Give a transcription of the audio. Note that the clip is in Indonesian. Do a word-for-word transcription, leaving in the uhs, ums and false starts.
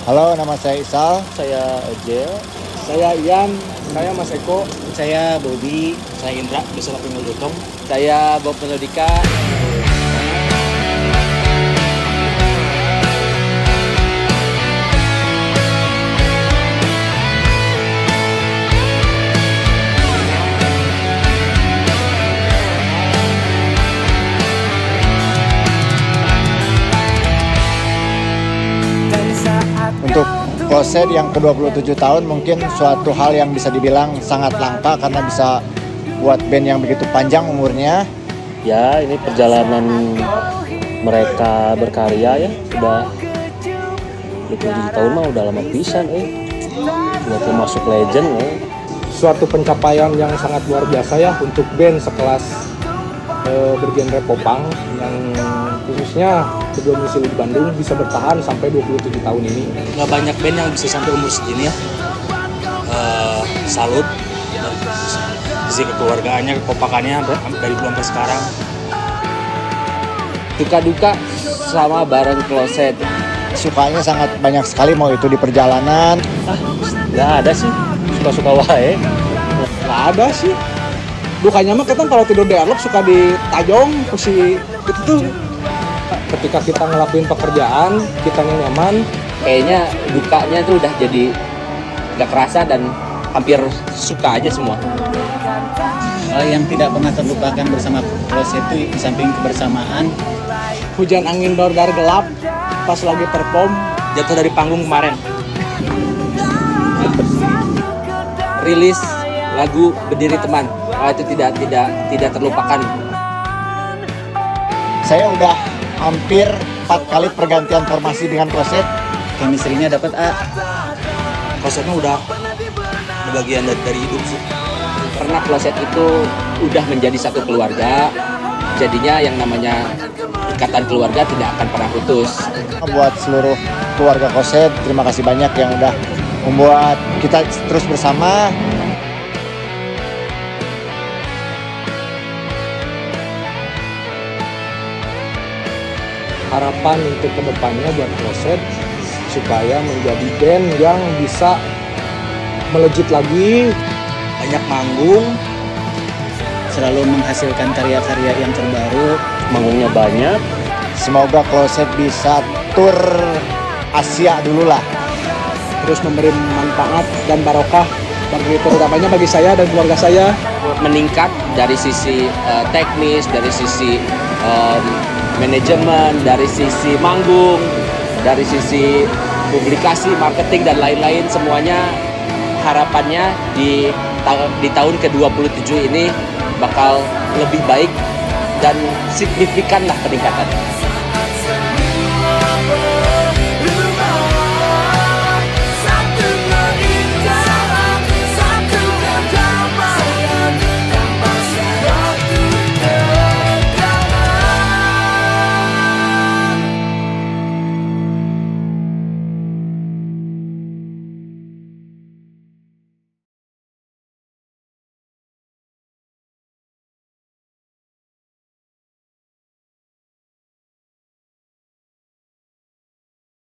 Halo, nama saya Isal. Saya Ejel. Saya Ian. Saya Mas Eko. Saya Bobby. Saya Indra, bisa panggil Dutong. Saya Bob Melodika. Untuk Closet yang ke dua puluh tujuh tahun mungkin suatu hal yang bisa dibilang sangat langka karena bisa buat band yang begitu panjang umurnya. Ya, ini perjalanan mereka berkarya ya, sudah dua puluh tujuh tahun mah udah lama pisan eh. Udah termasuk legend eh. Suatu pencapaian yang sangat luar biasa ya untuk band sekelas eh, bergenre popang yang khususnya berdomisili di Bandung bisa bertahan sampai dua puluh tujuh tahun ini. Nggak banyak band yang bisa sampai umur segini ya. Uh, salut dari sisi kekeluargaannya, kekompakannya dari dulu sampai sekarang. Duka-duka sama bareng Closet. Sukanya sangat banyak sekali, mau itu di perjalanan. Ah, nggak ada sih, suka-suka wae. Nggak ada sih. Dukanya mah kita kalau tidur di airlock suka ditajong, si itu tuh. Ketika kita ngelakuin pekerjaan, kita nyaman. Kayaknya dukanya tuh udah jadi nggak kerasa dan hampir suka aja semua. Hal yang tidak pernah terlupakan bersama Closet itu di samping kebersamaan, Hujan angin dor-dar gelap pas lagi perform. Jatuh dari panggung kemarin. Rilis lagu Berdiri Teman, oh, itu tidak tidak tidak terlupakan. Saya udah hampir empat kali pergantian formasi dengan Closet. chemistry-nya dapat A. Konsepnya udah bagian dari, dari hidup sih. Pernah Closet itu udah menjadi satu keluarga, jadinya yang namanya ikatan keluarga tidak akan pernah putus. Buat seluruh keluarga Closet, terima kasih banyak yang udah membuat kita terus bersama. Harapan untuk kedepannya buat Closet supaya menjadi band yang bisa melejit lagi, Banyak manggung, Selalu menghasilkan karya-karya yang terbaru. Manggungnya banyak. Semoga Closet bisa tur Asia dulu lah. terus memberi manfaat dan barokah bagi terutamanya bagi saya dan keluarga saya. Meningkat dari sisi uh, teknis, dari sisi um, manajemen, dari sisi manggung, dari sisi publikasi, marketing dan lain-lain, semuanya harapannya di ta- di tahun ke dua puluh tujuh ini bakal lebih baik dan signifikan lah peningkatannya.